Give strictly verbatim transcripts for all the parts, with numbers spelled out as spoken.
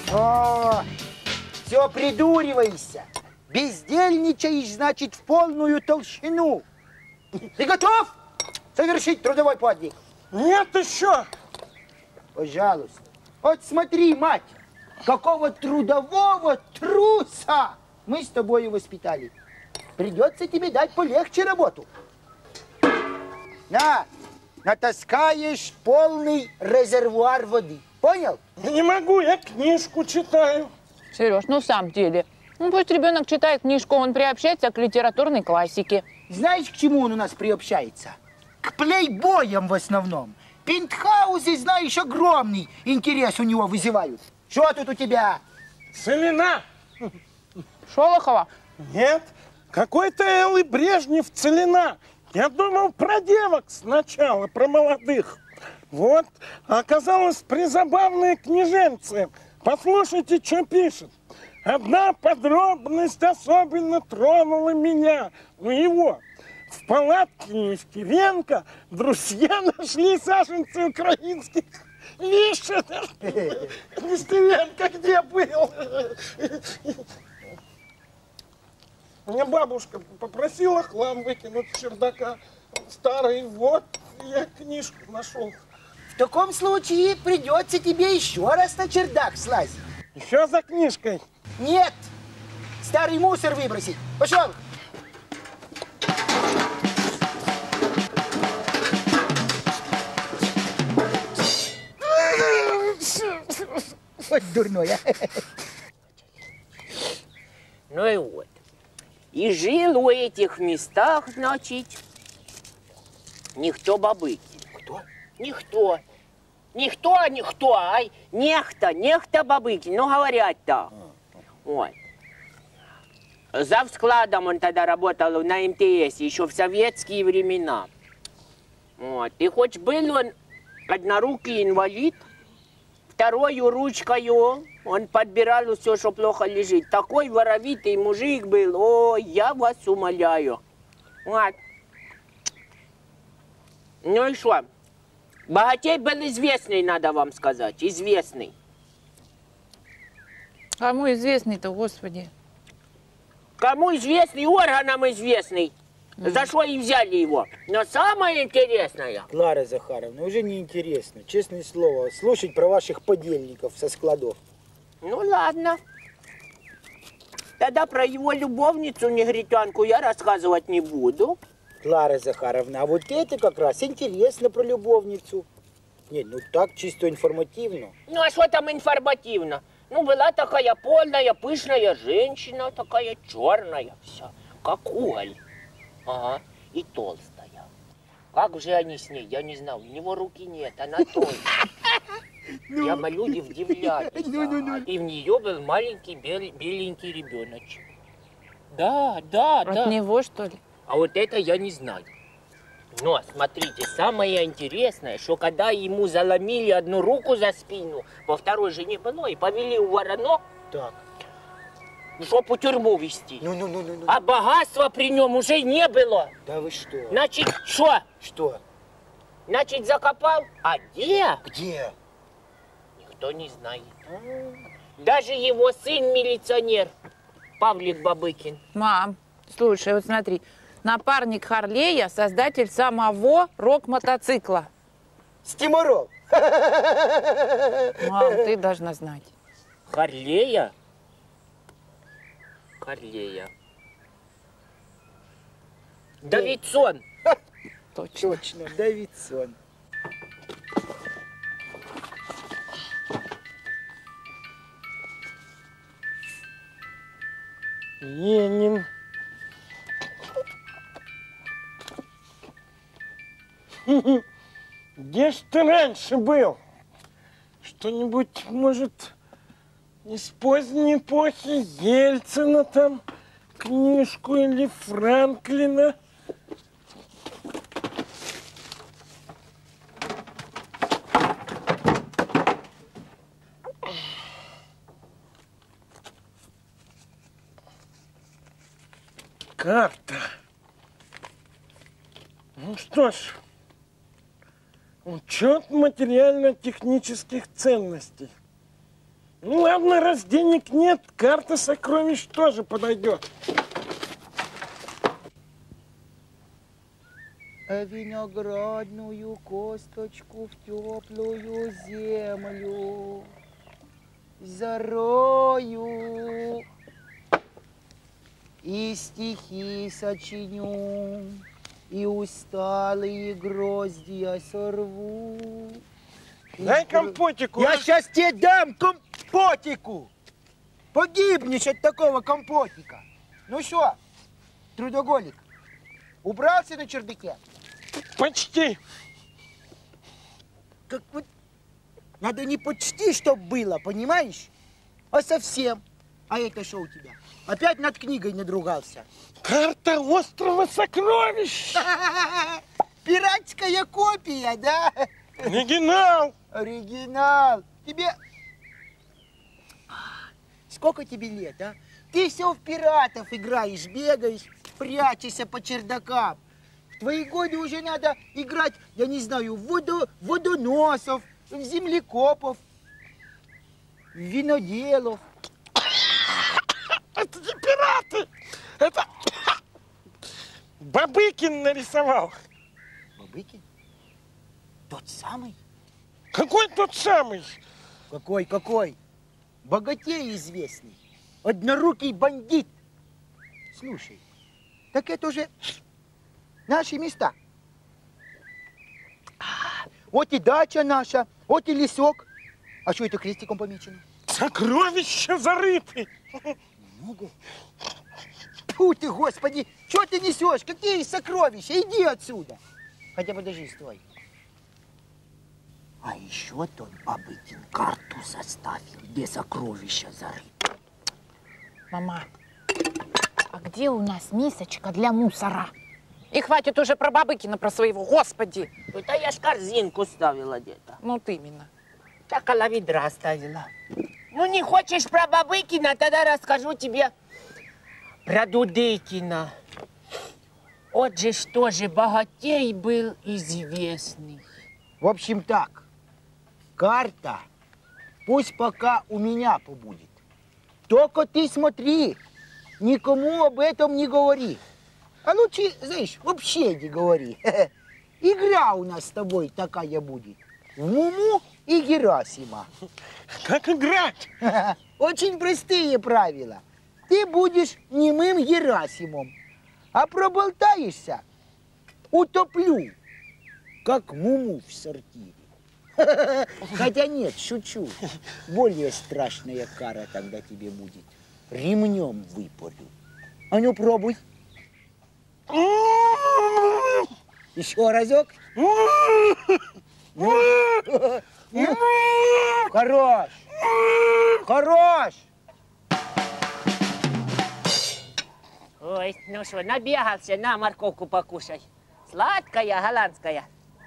О, все придуривайся. Бездельничаешь, значит, в полную толщину. Ты готов совершить трудовой подвиг? Нет еще. Пожалуйста. Вот смотри, мать, какого трудового труса мы с тобой воспитали. Придется тебе дать полегче работу. На, натаскаешь полный резервуар воды. Понял? Не могу, я книжку читаю. Сереж, ну в самом деле, ну пусть ребенок читает книжку, он приобщается к литературной классике. Знаешь, к чему он у нас приобщается? К плейбоям в основном. Пентхаусы, знаешь, огромный интерес у него вызывают. Что тут у тебя? Целина. Шолохова? Нет, какой-то Эллы Брежнев Целина. Я думал про девок сначала, про молодых. Вот, а оказалось призабавные книженцы. Послушайте, что пишет. Одна подробность особенно тронула меня. Ну его. В палатке Нестеренко друзья нашли саженцы украинских вишен. Нестеренко где был? Мне бабушка попросила хлам выкинуть с чердака. Старый, вот, я книжку нашел. В таком случае придется тебе еще раз на чердак слазить. Еще за книжкой? Нет, старый мусор выбросить. Пошел. Вот дурное. Ну и вот. И жил у этих местах, значит, никто Бабыкин. Кто? Никто. Никто, никто, ай, нехто, нехто Бабыкин. Ну, говорят так. Вот. За складом он тогда работал на эм тэ эс, еще в советские времена. Вот. И хоть был он однорукий инвалид, второю ручкою он подбирал все, что плохо лежит. Такой воровитый мужик был, о, я вас умоляю. Вот. Ну и что? Богатей был известный, надо вам сказать, известный. Кому известный-то, господи? Кому известный, органам известный. Mm. За что и взяли его. Но самое интересное... Клара Захаровна, уже не интересно, честное слово, слушать про ваших подельников со складов. Ну ладно. Тогда про его любовницу, негритянку, я рассказывать не буду. Клара Захаровна, а вот это как раз интересно про любовницу. Нет, ну так чисто информативно. Ну а что там информативно? Ну была такая полная, пышная женщина, такая черная вся, как уголь. Ага, и толстая. Как же они с ней, я не знаю, у него руки нет, она толстая. Прямо люди удивлялись. И в нее был маленький беленький ребеночек. Да, да, да. От него, что ли? А вот это я не знаю. Но, смотрите, самое интересное, что когда ему заломили одну руку за спину, во второй же не было, и повели у воронок, так, чтобы в тюрьму везти. Ну, ну, ну, ну, ну. А богатства при нем уже не было. Да вы что? Значит, что? Что? Значит, закопал. А где? Где? Никто не знает. Даже его сын милиционер, Павлик Бабыкин. Мам, слушай, вот смотри. Напарник Харлея, создатель самого рок-мотоцикла. Стимурол. Мам, ты должна знать. Харлея? Харлея. Давидсон. Точно. Точно, Давидсон. Ленин. Где ж ты раньше был? Что-нибудь, может, из поздней эпохи Ельцина там, книжку или Франклина? Карта. Ну что ж, учет материально-технических ценностей. Ну ладно, раз денег нет, карта сокровищ тоже подойдет. А виноградную косточку в теплую землю зарою и стихи сочиню, и усталые гроздья сорву. Дай компотику. Я а? сейчас тебе дам компотику. Погибнешь от такого компотика. Ну что, трудоголик, убрался на чердаке? Почти. Как вот, надо не почти, чтоб было, понимаешь? А совсем. А это что у тебя? Опять над книгой надругался. Карта острова сокровищ. Пиратская копия, да? Оригинал. Оригинал. Тебе... Сколько тебе лет, а? Ты все в пиратов играешь, бегаешь, прячешься по чердакам. В твои годы уже надо играть, я не знаю, в воду, водоносов, в землекопов, в виноделов. Это не пираты. Это Бабыкин нарисовал. Бабыкин? Тот самый? Какой тот самый? Какой, какой? Богатей известный. Однорукий бандит. Слушай, так это уже наши места. А, вот и дача наша, вот и лесок. А что это крестиком помечено? Сокровища зарыты. Много. Тьфу ты, Господи, что ты несешь? Какие сокровища? Иди отсюда. Хотя подожди, стой. А еще тот Бабыкин карту составил, где сокровища зарыты. Мама, а где у нас мисочка для мусора? И хватит уже про Бабыкина, про своего, Господи! Это я ж корзинку ставила где-то. Ну, вот именно. Так около ведра оставила. Ну, не хочешь про Бабыкина, тогда расскажу тебе про Дудыкина. Вот же что же, богатей был известный. В общем так, карта пусть пока у меня побудет. Только ты смотри, никому об этом не говори. А лучше, знаешь, вообще не говори. Игра у нас с тобой такая будет. В Муму и Герасима. Как играть? Очень простые правила. Ты будешь немым Герасимом, а проболтаешься, утоплю, как Муму в сортире. Хотя нет, шучу. Более страшная кара тогда тебе будет. Ремнем выпорю. А ну пробуй. Еще разок. Ну. Хорош. Хорош. Ой, ну что, набегался, на морковку покушай. Сладкая, голландская.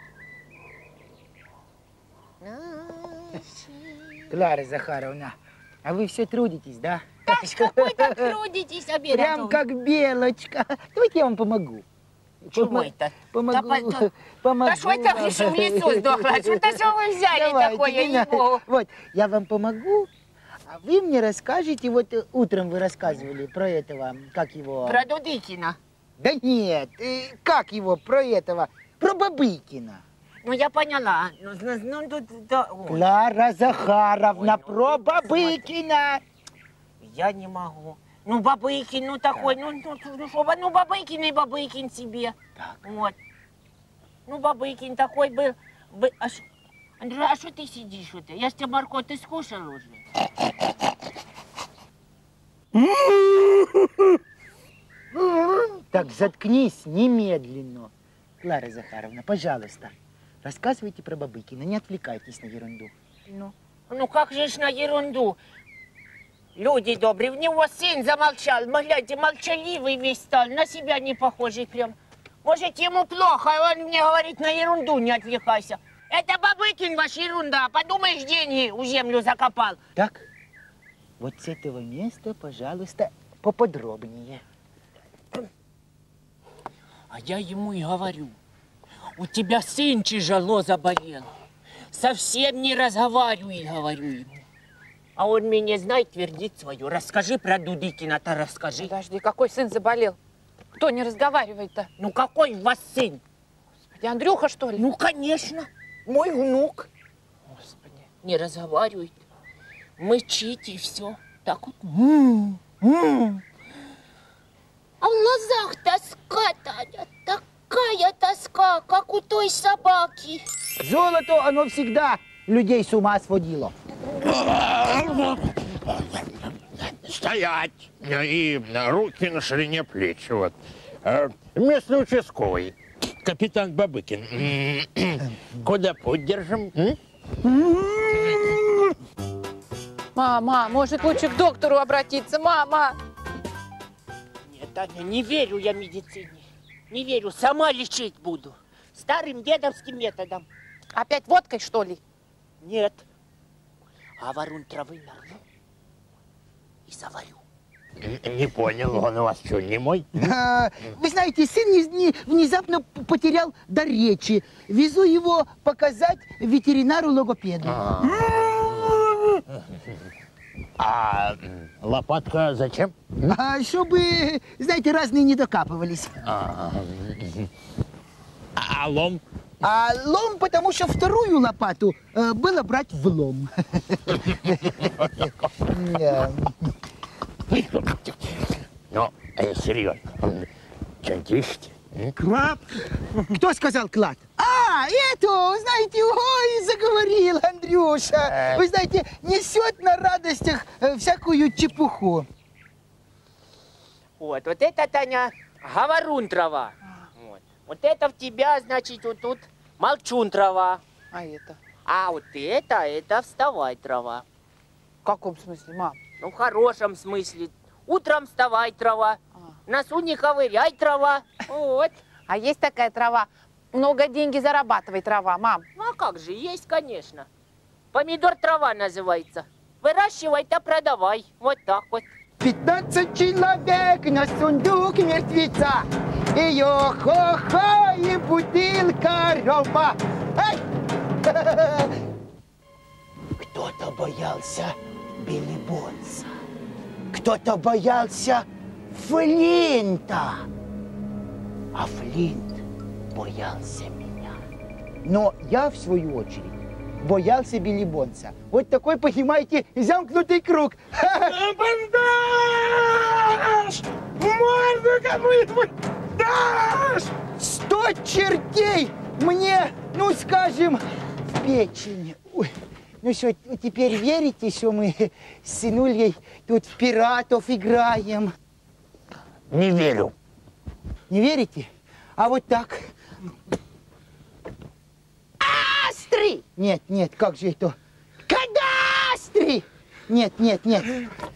Клара Захаровна, а вы все трудитесь, да? Да ж какой так трудитесь, обед Прям готовый. как белочка. Давайте я вам помогу. Чего Помо- это? Помогу. Да, по- помогу Да что это вам. вы что в лесу сдохла? Что-то что вы взяли Давайте, такое, не надо. ей-богу. Вот, я вам помогу, а вы мне расскажете, вот э, утром вы рассказывали про этого, как его... Про Дудыкина. Да нет, э, как его, про этого, про Бабыкина. Ну, я поняла. Ну, ну, ну, тут, да, ой, Клара Захаровна, Ой, ну, про ты Бабыкина. я не могу. Ну, Бабыкин, ну, такой, ну, ну, ну, что, ну, Бабыкин и Бабыкин себе. Так. Вот. Ну, Бабыкин такой был. бы- А ш- Андрей, а что ты сидишь вот? Я ж тебе морковь, ты скушал уже? Так, заткнись немедленно. Клара Захаровна, пожалуйста, рассказывайте про Бабыкина, не отвлекайтесь на ерунду. Ну, ну как же ж на ерунду? Люди добрые, в него сын замолчал. Глядите, молчаливый весь стал, на себя не похожий прям. Может, ему плохо, а он мне говорит, на ерунду не отвлекайся. Это Бабыкин ваш ерунда, подумаешь, деньги у землю закопал. Так, вот с этого места, пожалуйста, поподробнее. А я ему и говорю, у тебя сын тяжело заболел. Совсем не разговаривай, говорю ему. А он меня знает, твердит свое. Расскажи про Дудыкина-то, расскажи. Подожди, какой сын заболел? Кто не разговаривает-то? Ну какой у вас сын? Господи, Андрюха, что ли? Ну, конечно, мой внук. Господи. Не разговаривает. Мычит и все. Так вот. М -м -м. А в глазах тоска, Таня, такая тоска, как у той собаки. Золото, оно всегда людей с ума сводило. Стоять! И руки на ширине плеч. Вот. Местный участковый. Капитан Бабыкин. Куда путь держим? Мама, может, лучше к доктору обратиться, мама? Нет, Таня, не верю я медицине. Не верю, сама лечить буду. Старым дедовским методом. Опять водкой, что ли? Нет. А варун травы нарву и заварю. Не понял, он у вас что, не мой? А, вы знаете, сын не- не- внезапно п- потерял дар речи. Везу его показать ветеринару-логопеду. А, а лопатка зачем? А, чтобы, знаете, разные не докапывались. А, а лом? А лом, потому что вторую лопату э, было брать в лом. Да. Ну, э, серьезно. Что-нибудь ищете? Клад? Кто сказал клад? А, это, знаете, ой, заговорил Андрюша. Вы знаете, несет на радостях э, всякую чепуху. Вот, вот это, Таня, говорун трава. Вот. Вот это в тебя, значит, вот тут молчун трава. А это? А вот это, это вставай трава. В каком смысле, мам? Ну, в хорошем смысле. Утром вставай трава. А. Носу не ковыряй трава. Вот. А есть такая трава? Много деньги зарабатывай трава, мам. Ну, а как же, есть, конечно. Помидор трава называется. Выращивай, да продавай. Вот так вот. Пятнадцать человек на сундук мертвеца. Ее хо-хо и бутылка рома. Ай! Кто-то боялся Билли Бонса. Кто-то боялся Флинта. А Флинт боялся меня. Но я, в свою очередь, боялся Билли Бонса. Вот такой, понимаете, замкнутый круг. Бандаж! Морду кому-нибудь дашь! Сто чертей мне, ну скажем, в печень. Ой, ну что, теперь верите, что мы с сынулей тут в пиратов играем? Не верю. Не верите? А вот так. Астры! Нет, нет, как же это? Кадастры! Нет, нет, нет.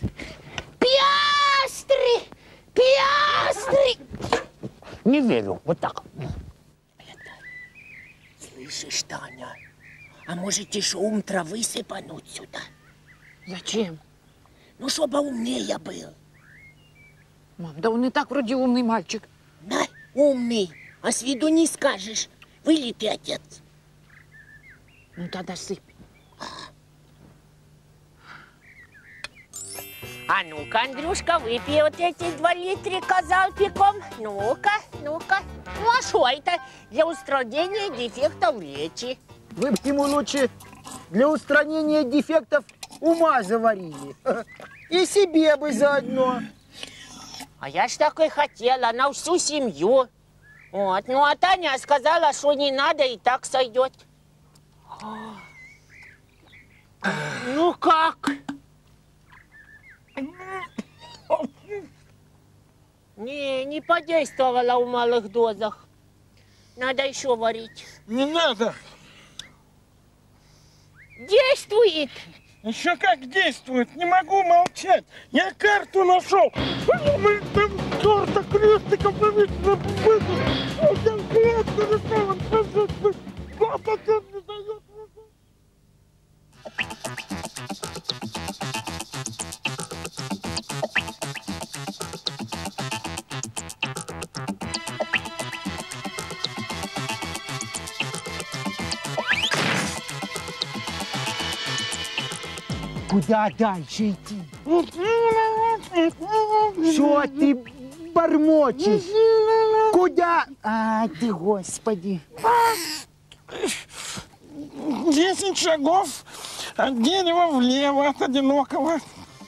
Пиастры! Пиастры! Не верю. Вот так. Слышишь, Таня, а можете же ум травы сыпануть сюда? Зачем? Ну, чтобы умнее был. Мам, да он и так вроде умный мальчик. Да, умный, а с виду не скажешь. Вылитый отец. Ну тогда сыпь. А ну-ка, Андрюшка, выпей вот эти два литрика залпиком. Ну-ка, ну-ка. Ну а что это? Для устранения дефектов речи. Вы бы ему лучше для устранения дефектов ума заварили. И себе бы заодно. А я ж так и хотела, на всю семью. Вот. Ну а Таня сказала, что не надо, и так сойдет. Ну как? Не, не подействовала в малых дозах. Надо еще варить. Не надо! Действует! Еще как действует, не могу молчать. Я карту нашел. Мы там черта крестиком повесили. Он там крест нарисован. Вот отец не дает. Куда дальше идти? Что ты бормочешь? Куда? А, ты, господи. Десять шагов от дерева влево, от одинокого.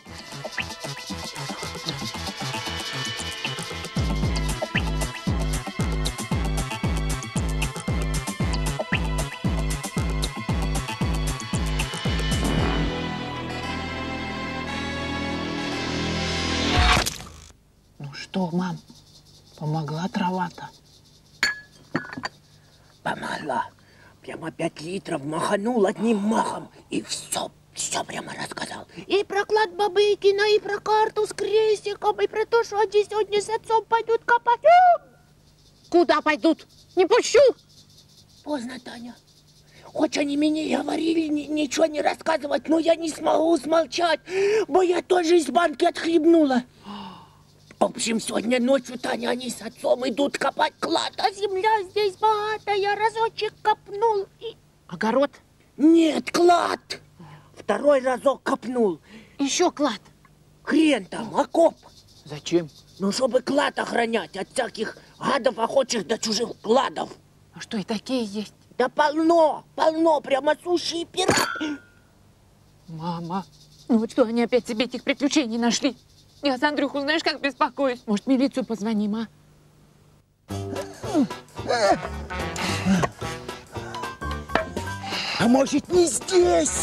Ну что, мам, помогла трава-то? Помогла. Прямо пять литров маханул одним махом. И все, все прямо рассказал. И про клад Бабыкина, и про карту с крестиком, и про то, что они сегодня с отцом пойдут копать. Куда пойдут? Не пущу! Поздно, Таня. Хоть они мне и говорили ни- ничего не рассказывать, но я не смогу смолчать, бо я тоже из банки отхлебнула. В общем, сегодня ночью, Таня, они с отцом идут копать клад, а земля здесь богатая. Разочек копнул и... Огород? Нет, клад! Второй разок копнул. Еще клад. Хрен там, окоп. Зачем? Ну, чтобы клад охранять от всяких гадов, охочих до чужих кладов. А что и такие есть? Да полно, полно, прямо сущие пираты. Мама, ну вот что они опять себе этих приключений нашли? Я за Андрюху знаешь, как беспокоюсь? Может, в милицию позвоним, а? А может, не здесь?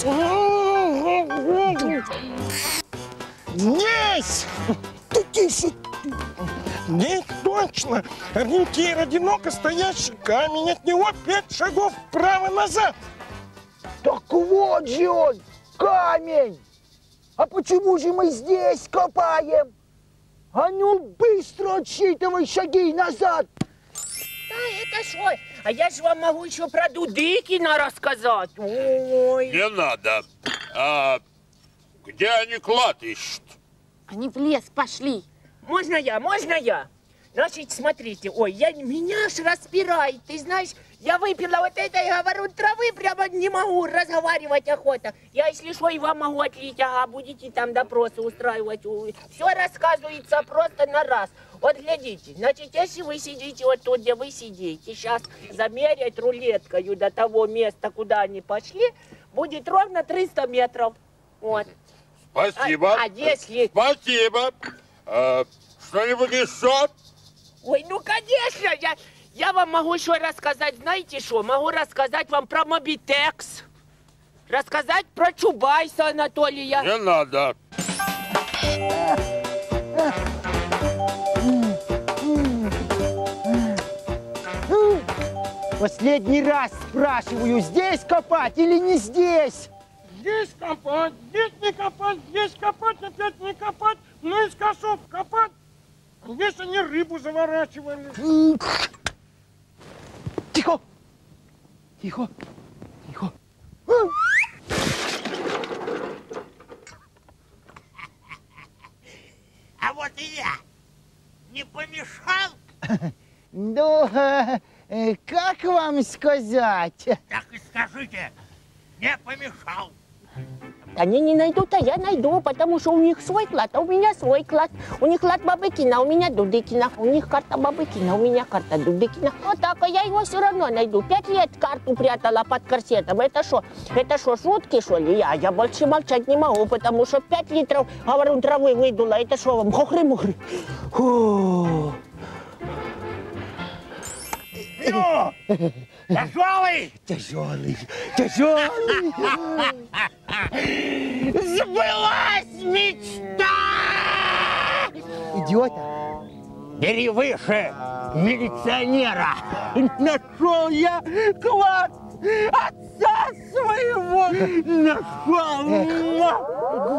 Здесь! Да тише ты. Здесь точно! Ориентир одиноко стоящий камень, от него пять шагов вправо-назад. Так вот же он, камень! А почему же мы здесь копаем? А ну, быстро отсчитывай шаги назад! Да это что? А я же вам могу еще про Дудыкина рассказать. Ой. Не надо. А где они клад ищут? Они в лес пошли. Можно я, можно я? Значит, смотрите, ой, я, меня аж распирает, ты знаешь, я выпила вот этой, говорю, травы, прямо не могу разговаривать охота. Я, если что, и вам могу отлить, ага, будете там допросы устраивать. Все рассказывается просто на раз. Вот глядите, значит, если вы сидите вот тут, где вы сидите, сейчас замерять рулеткою до того места, куда они пошли, будет ровно триста метров. Вот. Спасибо. А, а если... Спасибо. А, что-нибудь еще? Ой, ну, конечно, я, я вам могу еще рассказать, знаете что? Могу рассказать вам про Мобитекс, рассказать про Чубайса Анатолия. Не надо. Последний раз спрашиваю, здесь копать или не здесь? Здесь копать, здесь не копать, здесь копать, опять не копать, ну из косов копать. Здесь они рыбу заворачивали. Тихо! Тихо! Тихо! А вот и я. Не помешал? Ну, э, э, как вам сказать? Так и скажите. Не помешал. Они не найдут, а я найду, потому что у них свой клад, а у меня свой клад. У них клад Бабыкина, а у меня Дудыкина. У них карта Бабыкина, у меня карта Дудыкина. Вот так, а я его все равно найду. Пять лет карту прятала под корсетом. Это что? Это что, шутки, что ли? Я, я больше молчать не могу, потому что пять литров, говорю, травы выдула. Это что вам, хохры-мухры? Фу. Ну, тяжелый. Тяжелый, тяжелый. Сбылась мечта! Идиота. Бери выше милиционера. Нашел я клад отца своего. Нашел.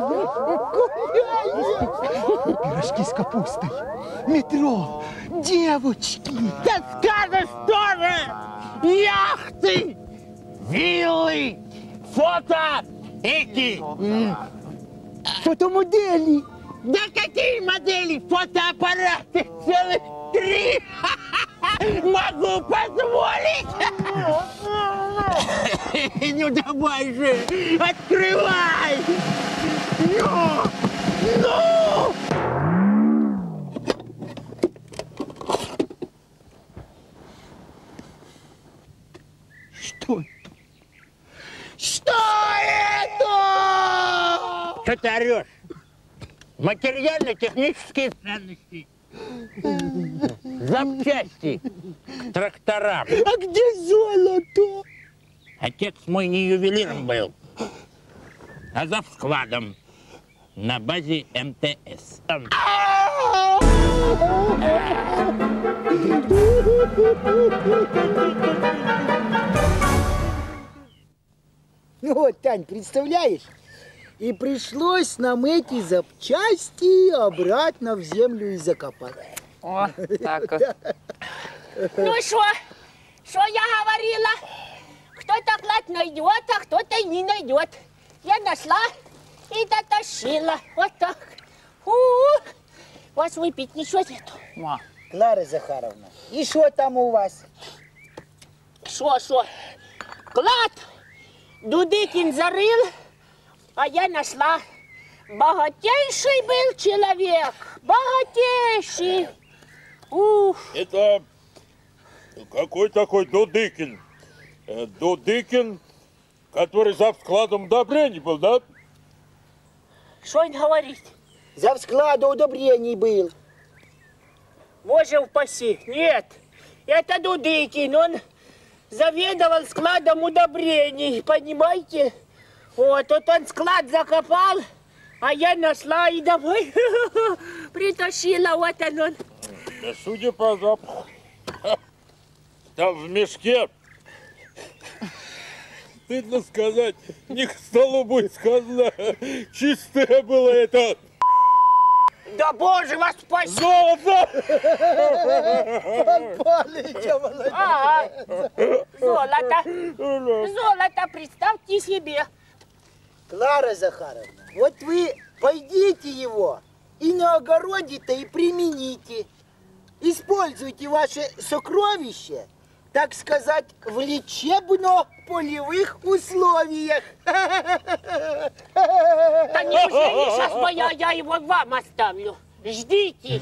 Пирожки с капустой, метро, девочки. Да скажешь тоже! Яхты, виллы, фото, эти... м, Фотомодели. Да какие модели? Фотоаппараты целых три! Могу позволить! Ну давай же, открывай! Что ты орешь? Материально-технические ценности. Запчасти к тракторам. А где золото? Отец мой не ювелиром был, а завскладом на базе эм тэ эс. Ну вот, Тань, представляешь? И пришлось нам эти запчасти обратно в землю и закопать. О, так вот. Ну что? Что я говорила? Кто-то клад найдет, а кто-то и не найдет. Я нашла и дотащила. Вот так. У-у-у. У вас выпить ничего нету. Ма. Клара Захаровна, и что там у вас? Что, что? Клад Дудыкин зарыл, а я нашла. Богатейший был человек. Богатейший. Ух. Это какой такой Дудыкин? Э, Дудыкин, который за складом удобрений был, да? Что он говорит? За склада удобрений был. Боже упаси. Нет, это Дудыкин. Он заведовал складом удобрений, понимаете? Вот, вот он склад закопал, а я нашла и домой притащила. Вот он. он. Да, судя по запаху, там в мешке, стыдно сказать, не к столу будет сказано, чистое было это Да боже вас спаси! золото! Ага, золото. Золото, представьте себе. Клара Захаровна, вот вы пойдите его и на огороде-то и примените. Используйте ваше сокровище, так сказать, в лечебно-полевых условиях. Да неужели сейчас моя, я его вам оставлю? Ждите.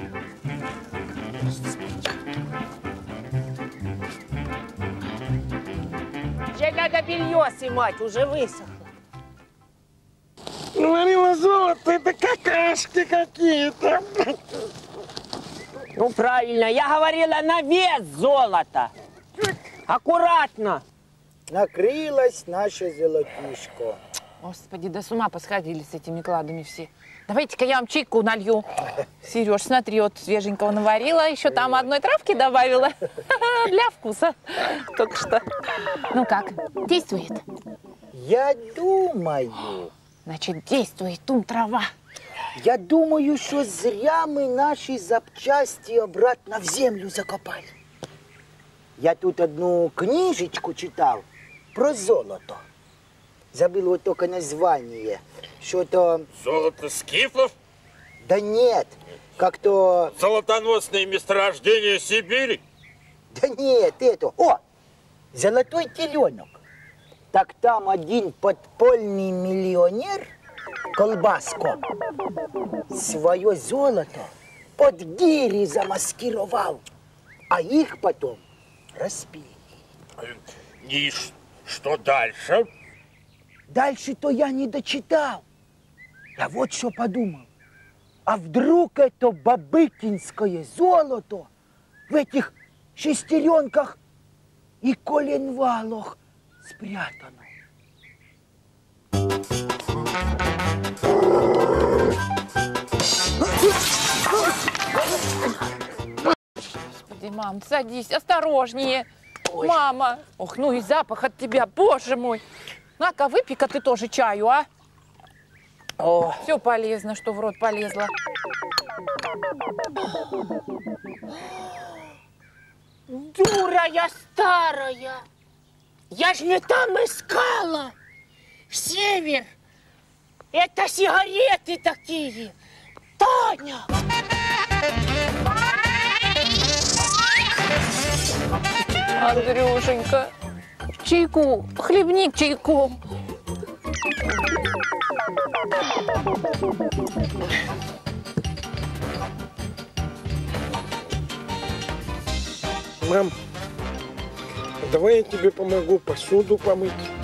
Уже надо белье снимать, уже высохло. Говорила, золото, это какашки какие-то. Ну правильно, я говорила на вес золота. Аккуратно. Накрылось наше золотишко. Господи, да с ума посходили с этими кладами все. Давайте-ка я вам чайку налью. Сереж, смотри, вот свеженького наварила, еще там одной травки добавила. Для вкуса. Только что. Ну как, действует? Я думаю, Значит, действует тум трава. я думаю, что зря мы наши запчасти обратно в землю закопали. Я тут одну книжечку читал про золото. Забыл вот только название. Что-то... Золото скифов? Да нет, как-то... Золотоносные месторождения Сибири? Да нет, это... О! Золотой теленок. Так там один подпольный миллионер, Колбаско, свое золото под гири замаскировал, а их потом распили. И что дальше? Дальше-то я не дочитал. Я вот что подумал. А вдруг это бабыкинское золото в этих шестеренках и коленвалах спрятано? Господи, мам, садись, осторожнее. Ой. Мама. Ох, ну и запах от тебя, боже мой. На-ка, выпей-ка ты тоже чаю, а? О, Все полезно, что в рот полезло. Дура я старая. Я ж не там искала. Север. Это сигареты такие. Таня. Андрюшенька, чайку, хлебник чайком. Мам, давай я тебе помогу посуду помыть.